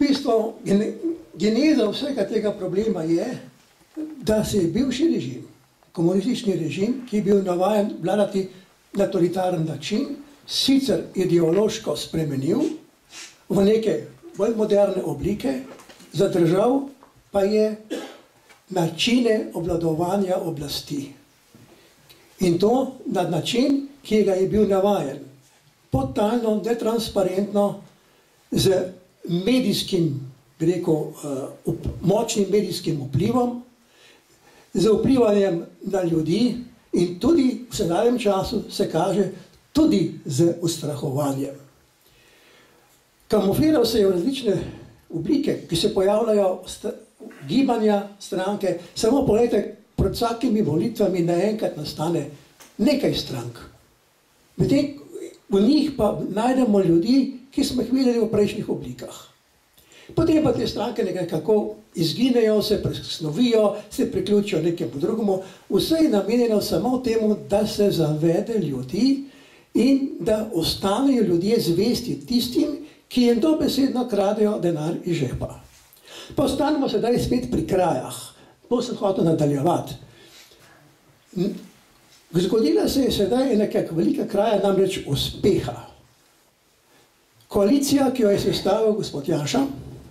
bistvu geneza vsega tega problema je, da se je bivši režim, komunistični režim, ki je bil navajen vladati na totalitaren način, sicer ideološko spremenil v neke bolj moderne oblike, zadržal pa je načine obvladovanja oblasti. In to na način, ki ga je bil navajen, podtalno, netransparentno, z medijskim, bi rekel, močnim medijskim vplivom, z vplivanjem na ljudi in tudi v sedanjem času se kaže tudi z ustrahovanjem. Kamufliral se je v različne oblike, ki se pojavljajo gibanja, stranke. Samo pogledajte, pred vsakimi volitvami naenkrat nastane nekaj strank. Medtem v njih pa najdemo ljudi, ki smo jih videli v prejšnjih oblikah. Potem pa te stranke nekako izginejo, se presnovijo, se priključijo nekemu drugemu. Vse je namenjeno samo temu, da se zavede ljudi in da ostanejo ljudje zvesti tistim, ki jim dobesedno kradejo denar iz žepa. Pa ostanemo sedaj spet pri krajah. To sem hotel nadaljevati. Zgodila se je sedaj nekakva velika kraja, namreč uspeha. Koalicija, ki jo je sestavil gospod Janša,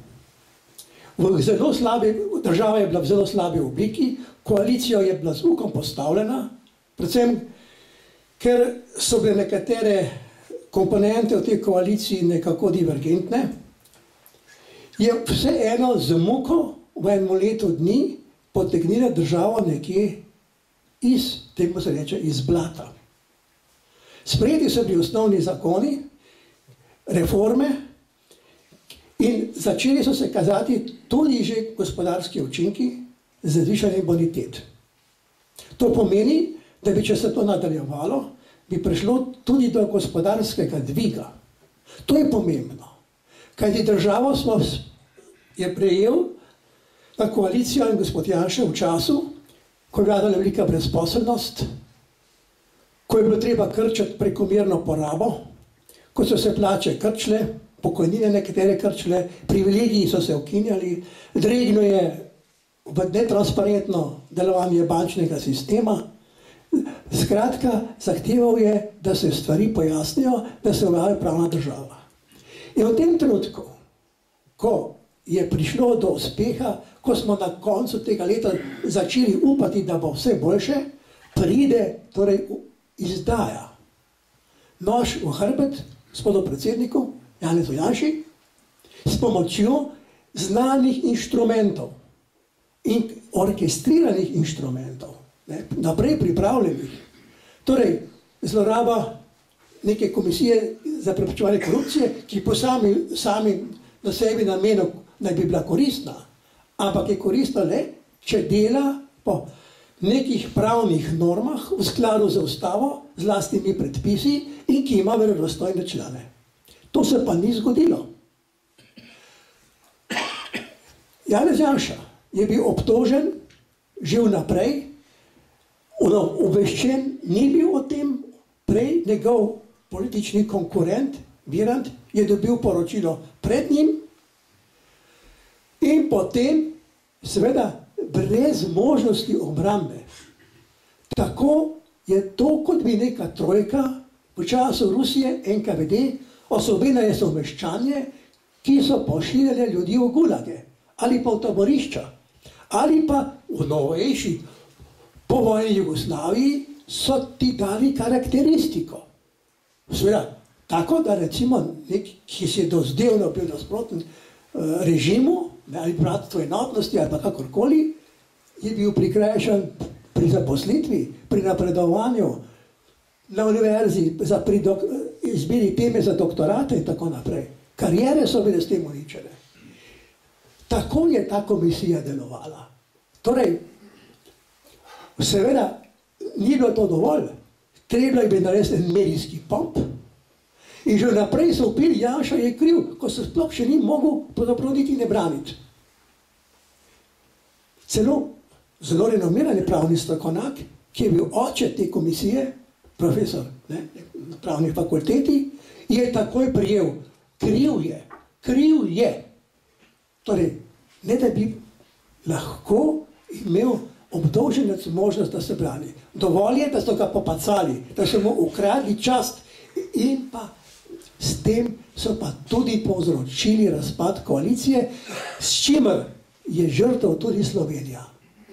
država je bila v zelo slabi obliki, koalicijo je bila z ukom postavljena, predvsem, ker so bile nekatere komponente v tej koaliciji nekako divergentne, je vseeno z muko v enem letu dni potegnila državo nekje iz, temu se reče, iz blata. Sprejeti so bili osnovni zakoni, reforme in začeli so se kazati tudi že gospodarski učinki z zvišanjem bonitet. To pomeni, da bi, če se to nadaljevalo, bi prišlo tudi do gospodarskega dviga. To je pomembno, kajti državo je prejel na koalicijo in gospod Janša v času, ko je vladala velika brezposelnost, ko je bilo treba krčati prekomerno porabo, ko so se plače krčile, pokojnine nekatere krčile, privilegiji so se ukinjali, dregno je v netransparentno delovanje bančnega sistema. Skratka, zahteval je, da se stvari pojasnijo, da se uveljavi pravna država. In v tem trenutku, ko je prišlo do uspeha, ko smo na koncu tega leta začeli upati, da bo vse boljše, pride torej izdaja. Nož v hrbet gospodu predsedniku Janezu Janši s pomočjo znanih inštrumentov in orkestriranih inštrumentov, naprej pripravljenih. Torej, zloraba neke komisije za preprečevanje korupcije, ki po sami na sebi namenu naj bi bila koristna, ampak je koristna le, če dela po nekih pravnih normah v skladu z ustavo, z lastnimi predpisi in ki ima verodostojne člane. To se pa ni zgodilo. Janez Janša je bil obtožen že vnaprej, obveščen ni bil o tem, prej njegov politični konkurent, Virant, je dobil poročilo pred njim in potem, seveda, brez možnosti obrambe. Tako je to, kot bi neka trojka v času Rusije, NKVD, osvobodile so meščanje, ki so pošiljali ljudi v gulage ali pa v taborišča, ali pa v novejši povojni Jugoslaviji so ti dali karakteristiko. Seveda, tako da recimo nek, ki si je dozdevno bil nasproten režimu, ali bratstvo enotnosti, ali pa kakorkoli, je bil prikrajšan pri zaposlitvi, pri napredovanju na univerzi, pri izbiri teme za doktorate in tako naprej. Karijere so bile s tem uničene. Tako je ta komisija delovala. Torej, seveda, ni bilo to dovolj. Treba je bilo narediti en medijski pomp in že naprej so upili, Janša je kriv, ko se sploh še ni mogel pravzaprav niti ne braniti. Celo zelo renomirani pravni strokovnjak, ki je bil oče te komisije, profesor na pravni fakulteti, je takoj prijel, kriv je, Torej, ne da bi lahko imel obdolženec možnost, da se brani. Dovolj je, da so ga popacali, da so mu ukradli čast in pa s tem so pa tudi povzročili razpad koalicije, s čimer je žrtev tudi Slovenija.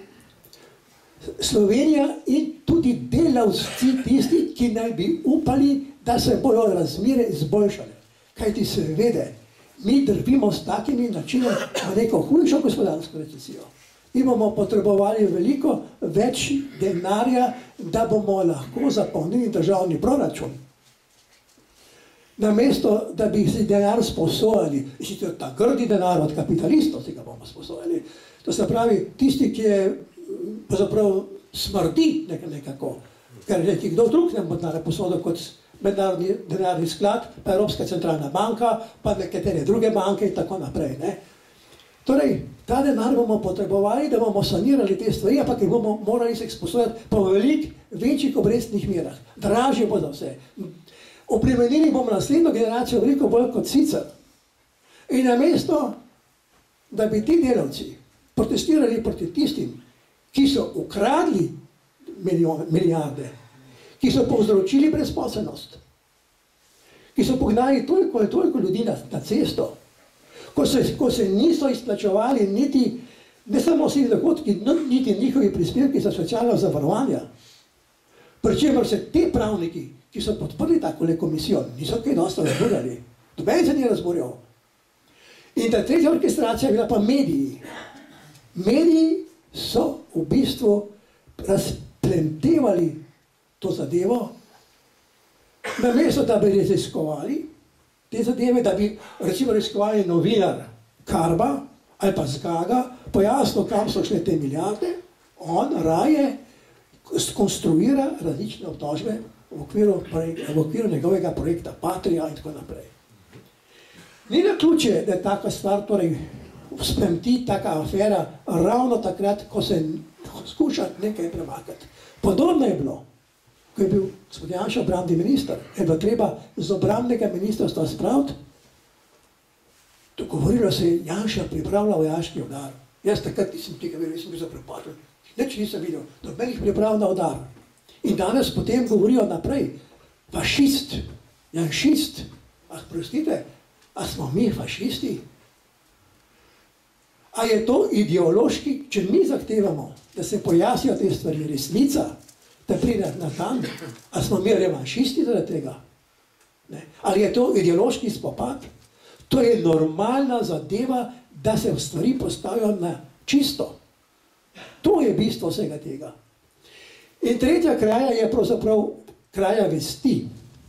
Slovenija in tudi delavci tisti, ki naj bi upali, da se bojo razmere izboljšale. Kajti seveda, mi drvimo s takimi načinom na neko hujšo gospodarsko recesijo. Mi bomo potrebovali veliko več denarja, da bomo lahko zapolnili državni proračun. Namesto, da bi si denar sposojali, in ta grdi denar od kapitalistov si ga bomo sposojali. To se pravi, tisti, ki je pravzaprav smrdi nekako, ker je kdo drug ne bo denar posodil kot Mednarodni denarni sklad, pa Evropska centralna banka, pa nekatere druge banke in tako naprej. Torej, ta denar bomo potrebovali, da bomo sanirali te stvari, ampak jih bomo morali se sposojati po veliko večjih obrestnih merah. Dražje bo za vse. Obremenili bomo naslednjo generacijo veliko bolj kot sicer. In namesto, da bi ti delavci protestirali proti tistim, ki so ukradli milijarde, ki so povzročili brezposelnost, ki so pognali toliko in toliko ljudi na cesto, ko se niso izplačevali niti, ne samo vsi dohodki, niti njihovi prispevki za socialno zavarovanje, pri čemer se te pravniki, ki so podprli takole komisijo, niso kaj dosti razburjali. Doben se ni razburjal. In ta tretja orkestracija je bila pa mediji. Mediji so v bistvu razplentevali to zadevo, namesto da bi raziskovali te zadeve, da bi recimo raziskovali novinar Karba ali pa Zgaga, pojasnil, kam so šle te milijarde, on raje skonstruira različne obtožbe v okviru njegovega projekta Patria in tako naprej. Ni naključje, da je taka stvar, torej spremti taka afera ravno takrat, ko se skuša nekaj premakati. Podobno je bilo, ko je bil gospod Janša obrambni minister, je bilo treba z obrambnega ministrstva spraviti, dogovorilo se je, Janša pripravlja vojaški udar. Jaz takrat nisem tega videl, nisem bil zaprepačen, nič nisem videl, nobenih priprav na udar. In danes potem govorijo naprej, fašist, janšist, prostite, a smo mi fašisti? A je to ideološki, če mi zahtevamo, da se pojasnijo te stvari, resnica, da pride na dan, a smo mi revanšisti zaradi tega? Ali je to ideološki spopad? To je normalna zadeva, da se stvari postavijo na čisto. To je bistvo vsega tega. In tretja kraja je pravzaprav kraja vesti.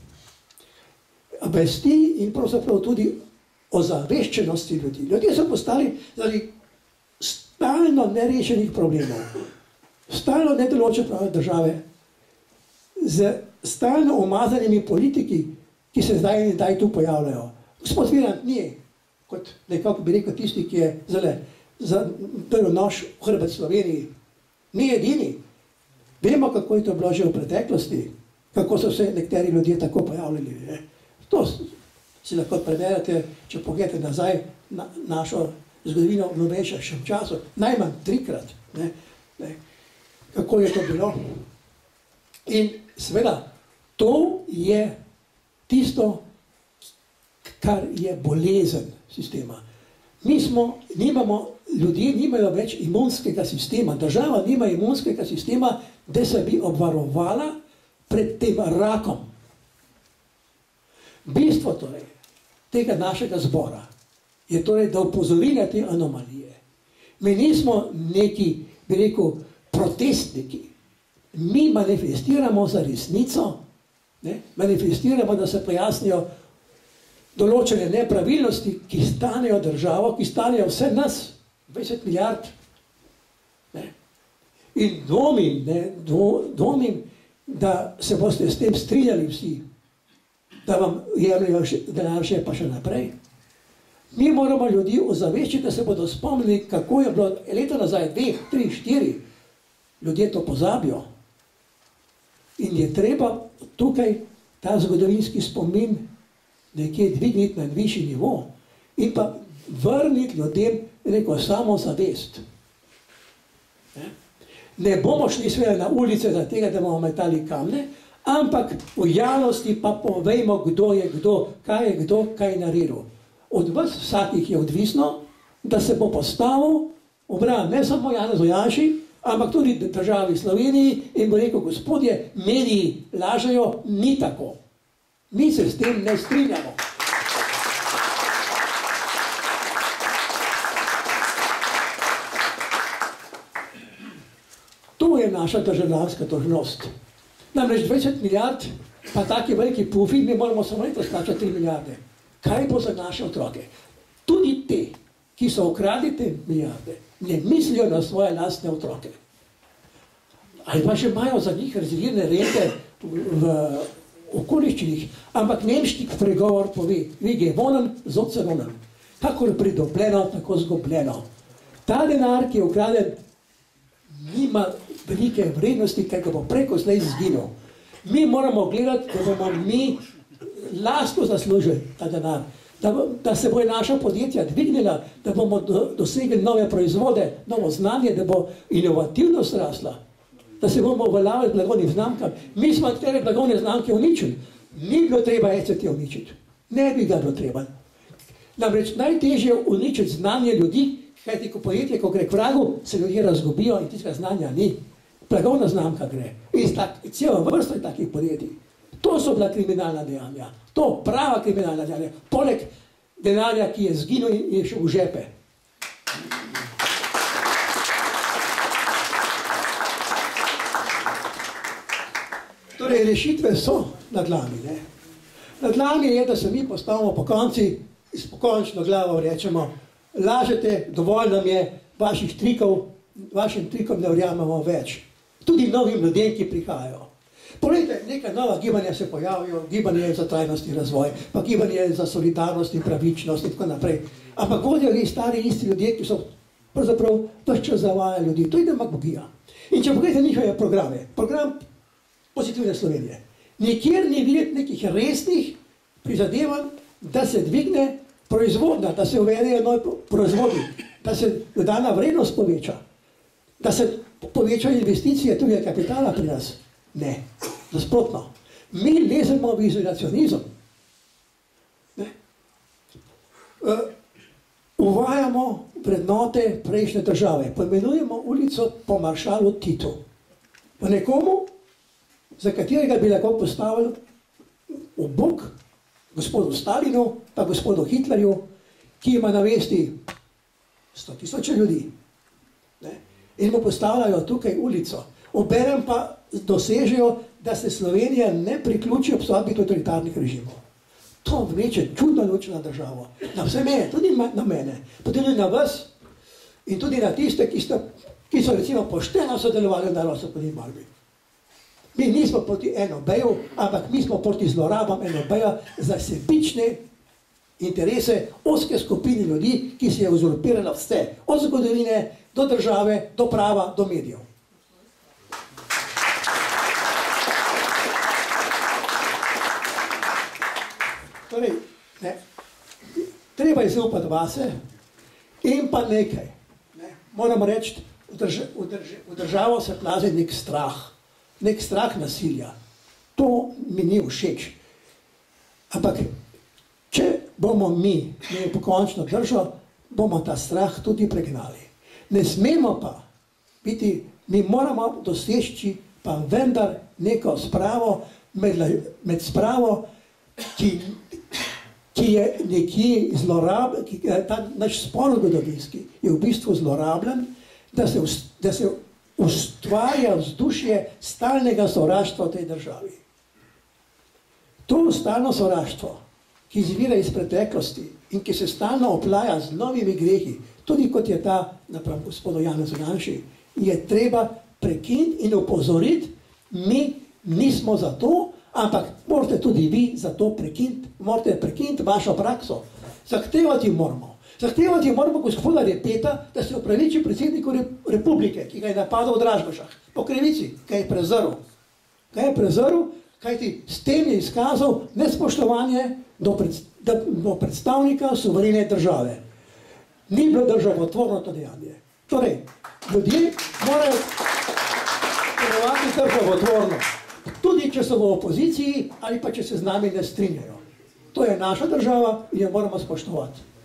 Vesti in pravzaprav tudi ozaveščenosti ljudi. Ljudje so postali zaradi stalno nerešenih problemov, stalno nedoločene pravne države, z stalno umazanimi politiki, ki se zdaj in zdaj tu pojavljajo. Gospod Virant ni, kot nekako bi rekel tisti, ki je zaprl nož v hrbet Sloveniji, ni edini. Vemo, kako je to bilo že v preteklosti, kako so se nekateri ljudje tako pojavljali. To si lahko preberete, če pogledate nazaj na našo zgodovino v novejšem času, najmanj 3-krat, kako je to bilo. In seveda, to je tisto, kar je bolezen sistema. Ljudje nimajo več imunskega sistema, država nima imunskega sistema, da se bi obvarovala pred tem rakom. Bistvo torej tega našega zbora je torej, da opozori na te anomalije. Mi nismo neki, bi rekel, protestniki. Mi manifestiramo za resnico, manifestiramo, da se pojasnijo določene nepravilnosti, ki stanejo državo, ki stanejo vse nas, 20 milijard. In dvomim, da se boste s tem strinjali vsi, da vam jemljajo denar še pa še naprej. Mi moramo ljudi ozaveščiti, da se bodo spomnili, kako je bilo leta nazaj, 2, 3, 4. Ljudje to pozabijo. In je treba tukaj ta zgodovinski spomin nekje dvigniti na višji nivo in pa vrniti ljudem neko samozavest. Ne bomo šli sveda na ulice za tega, da bomo metali kamne, ampak v javnosti pa povejmo, kdo je kdo, kaj je naredil. Od vas vsakih je odvisno, da se bo postavil obran ne samo Janezu Janši, ampak tudi državi Sloveniji in bo rekel, gospodje, mediji lažejo, ni tako. Mi se s tem ne strinjamo. To je naša državljanska dolžnost. Namreč 20 milijard, pa taki veliki pufi, mi moramo samo letos plačati 3 milijarde. Kaj bo za naše otroke? Tudi te, ki so ukradli te milijarde, ne mislijo na svoje lastne otroke. Ali pa že imajo za njih rezervirane rente v okoliščinih, ampak nemški pregovor pove, vi gewonnen, so gewonnen. Kakor pridobljeno, tako zgubljeno. Ta denar, ki je ukraden, nima velike vrednosti, ker ga bo preko slej zginil. Mi moramo gledati, da bomo mi lastno zaslužili ta denar, da se bo naša podjetja dvignila, da bomo dosegli nove proizvode, novo znanje, da bo inovativnost rasla, da se bomo uveljavili blagovnim znamkam. Mi smo nekatere blagovne znamke uničili. Ni bilo treba ECT uničiti. Ne bi ga bilo treba. Namreč najtežje uničiti znanje ljudi, kajti ko podjetje, ko gre k vragu, se ljudje razgubijo in tistega znanja ni. Blagovna znamka gre. In celo vrsto je takih podjetij. To so bila kriminalna dejanja. To prava kriminalna dejanja. Poleg denarja, ki je zginil in je šel v žepe. Torej, rešitve so na dlani. Na dlani je, da se mi postavimo po konci in s pokončno glavo rečemo, lažete, dovolj nam je vaših trikov, vašim trikom ne verjamemo več. Tudi novim ljudem, ki prihajajo. Poglejte, neka nova gibanja se pojavijo, gibanje za trajnost in razvoj, pa gibanje za solidarnost in pravičnost in tako naprej. Ampak vodijo i stari isti ljudje, ki so pravzaprav vse čas zavajali ljudi. To je demagogija. In če pogledate njihove programe, program Pozitivne Slovenije, nikjer ni videti nekih resnih prizadevanj, da se dvigne proizvodnja, da se uvedejo novi proizvodi, da se dodana vrednost poveča, da se povečajo investicije tudi kapitala pri nas. Ne, nasprotno. Mi lezemo v izolacionizem. Uvajamo vrednote prejšnje države. Poimenujemo ulico po maršalu Titu. Po nekomu, za katerega bi lahko postavili v bok gospodu Stalinu, pa gospodu Hitlerju, ki ima na vesti 100 000 ljudi. In mu postavljajo tukaj ulico. Obenem pa dosežejo, da se Slovenija ne priključi obsodbi totalitarnih režimov. To vleče čudno luč na državo. Na vse mene, tudi na mene, pa tudi na vas in tudi na tiste, ki so recimo pošteno sodelovali v Narodno-osvobodilni borbi. Mi nismo proti NOB-ju, ampak mi smo proti zlorabam NOB-ja za sebične interese ozke skupine ljudi, ki se je uzurpirala vse, od zgodovine do države, do prava, do medijev. Torej, treba je zaupati vase in pa nekaj. Moramo reči, v državo se plazi nek strah nasilja. To mi ni všeč. Ampak, če bomo mi pokončno držo, bomo ta strah tudi pregnali. Ne smemo pa biti, mi moramo doseči pa vendar neko spravo, med spravo, ki je nekje zlorabljen, ta naš spor zgodovinski je v bistvu zlorabljen, da se ustvarja vzdušje stalnega sovraštva v tej državi. To stalno sovraštvo, ki izvira iz preteklosti in ki se stalno oplaja z novimi grehi, tudi kot je ta napram gospodu Janezu Janši, je treba prekiniti in opozoriti, mi nismo za to, ampak morate tudi vi za to prekiniti vašo prakso. Zahtevati moramo. Zahtevati moramo gospoda Repeta, da se opraviči predsedniku republike, ki ga je napadal v Dražgošah, po krivici, kaj je prezrl. Kaj je prezrl, kajti s tem je izkazal nespoštovanje do predstavnika suverene države. ni bilo državotvorno to dejanje. Torej, ljudje morajo delovati državotvorno, tudi če so v opoziciji ali pa če se z nami ne strinjajo. To je naša država in jo moramo spoštovati.